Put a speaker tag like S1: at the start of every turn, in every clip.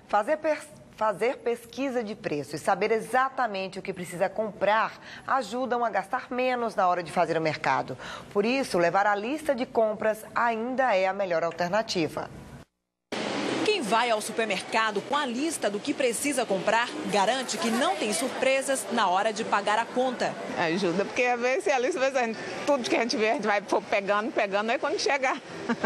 S1: Fazer pesquisa de preço e saber exatamente o que precisa comprar ajudam a gastar menos na hora de fazer o mercado. Por isso, levar a lista de compras ainda é a melhor alternativa.
S2: Quem vai ao supermercado com a lista do que precisa comprar garante que não tem surpresas na hora de pagar a conta.
S3: Ajuda, porque às vezes a lista, tudo que a gente vê, a gente vai pegando, aí quando chegar,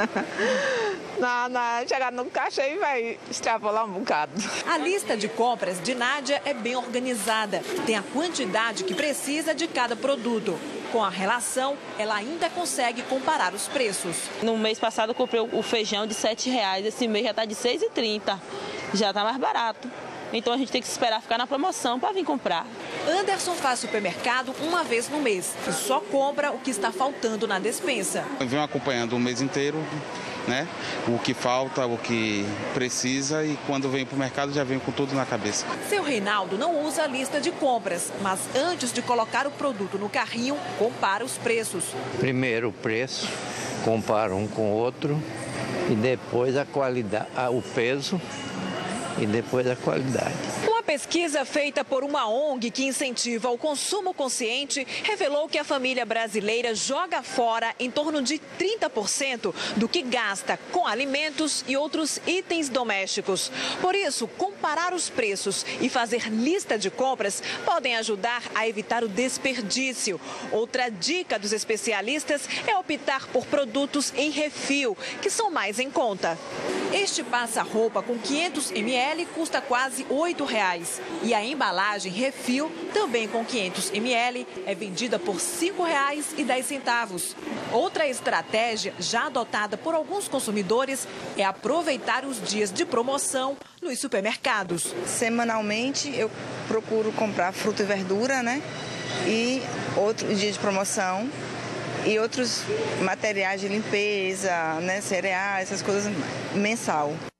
S3: chegar no caixa aí vai extrapolar um bocado.
S2: A lista de compras de Nádia é bem organizada, tem a quantidade que precisa de cada produto. Com a relação, ela ainda consegue comparar os preços.
S4: No mês passado eu comprei o feijão de R$7, esse mês já está de R$6,30, já está mais barato. Então a gente tem que esperar ficar na promoção para vir comprar.
S2: Anderson faz supermercado uma vez no mês e só compra o que está faltando na despensa.
S5: Eu venho acompanhando o mês inteiro, né? O que falta, o que precisa, e quando venho para o mercado já venho com tudo na cabeça.
S2: Seu Reinaldo não usa a lista de compras, mas antes de colocar o produto no carrinho, compara os preços.
S6: Primeiro o preço, compara um com o outro, e depois a qualidade, o peso, e depois a qualidade.
S2: Uma pesquisa feita por uma ONG que incentiva o consumo consciente revelou que a família brasileira joga fora em torno de 30% do que gasta com alimentos e outros itens domésticos. Por isso, comparar os preços e fazer lista de compras podem ajudar a evitar o desperdício. Outra dica dos especialistas é optar por produtos em refil, que são mais em conta. Este passa-roupa com 500 ml custa quase R$8. E a embalagem refil, também com 500 ml, é vendida por R$5,10. Outra estratégia já adotada por alguns consumidores é aproveitar os dias de promoção nos supermercados.
S7: Semanalmente eu procuro comprar fruta e verdura, né? E outro dia de promoção. E outros materiais de limpeza, né, cereais, essas coisas mensal.